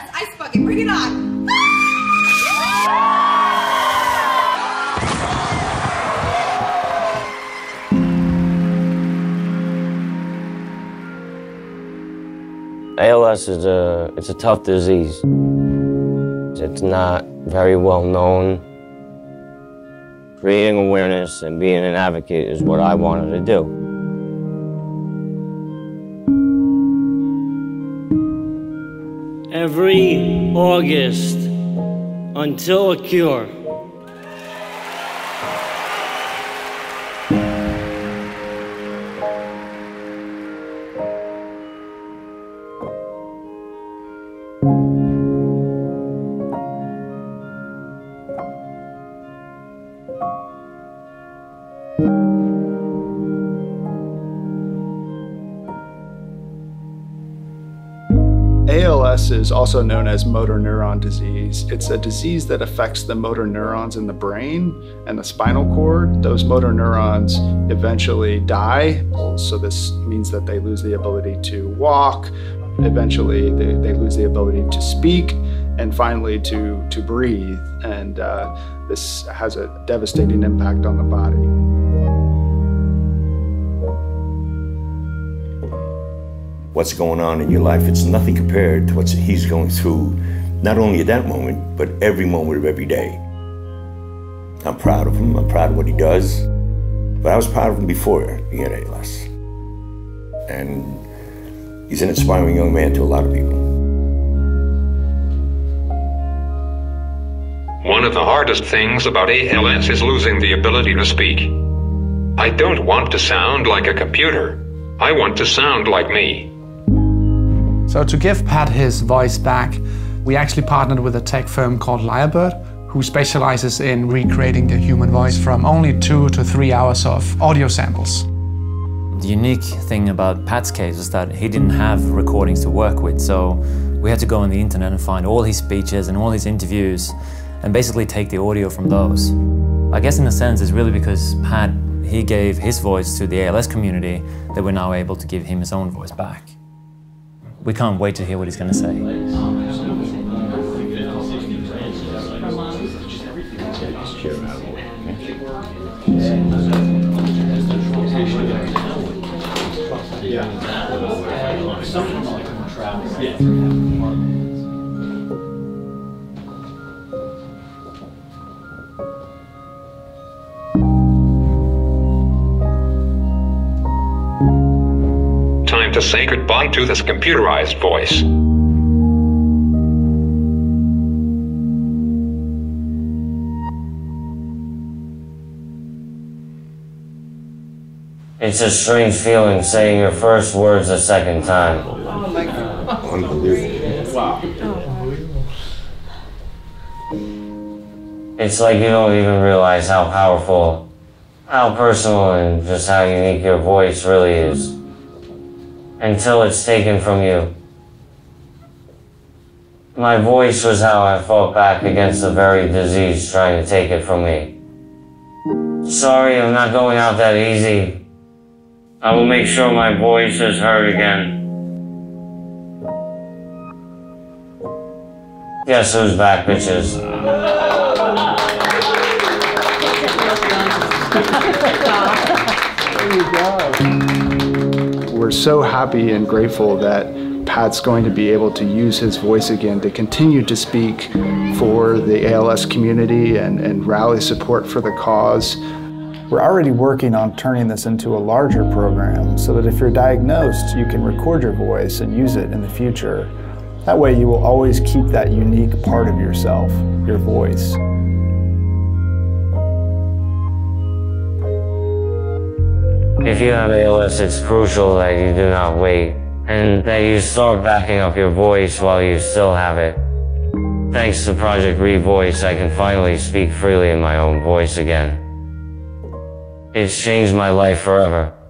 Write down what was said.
ALS Ice Bucket, bring it on! ALS is a tough disease. It's not very well known. Creating awareness and being an advocate is what I wanted to do. Every August until a cure. ALS is also known as Motor Neurone Disease. It's a disease that affects the motor neurons in the brain and the spinal cord. Those motor neurons eventually die, so this means that they lose the ability to walk. Eventually, they lose the ability to speak, and finally to breathe. And this has a devastating impact on the body. What's going on in your life, it's nothing compared to what he's going through, not only at that moment, but every moment of every day. I'm proud of him, I'm proud of what he does, but I was proud of him before he had ALS. And he's an inspiring young man to a lot of people. One of the hardest things about ALS is losing the ability to speak. I don't want to sound like a computer. I want to sound like me. So to give Pat his voice back, we actually partnered with a tech firm called Lyrebird, who specializes in recreating the human voice from only 2 to 3 hours of audio samples. The unique thing about Pat's case was that he didn't have recordings to work with, so we had to go on the internet and find all his speeches and all his interviews and basically take the audio from those. I guess in a sense it's really because Pat, he gave his voice to the ALS community that we're now able to give him his own voice back. We can't wait to hear what he's going to say. Time to say goodbye to this computerized voice. It's a strange feeling saying your first words a second time. Unbelievable. Wow. It's like you don't even realize how powerful, how personal, and just how unique your voice really is, until it's taken from you. My voice was how I fought back against the very disease trying to take it from me. Sorry, I'm not going out that easy. I will make sure my voice is heard again. Guess who's back, bitches? We're so happy and grateful that Pat's going to be able to use his voice again to continue to speak for the ALS community and rally support for the cause. We're already working on turning this into a larger program so that if you're diagnosed, you can record your voice and use it in the future. That way you will always keep that unique part of yourself, your voice. If you have ALS, it's crucial that you do not wait, and that you start backing up your voice while you still have it. Thanks to Project Revoice, I can finally speak freely in my own voice again. It's changed my life forever.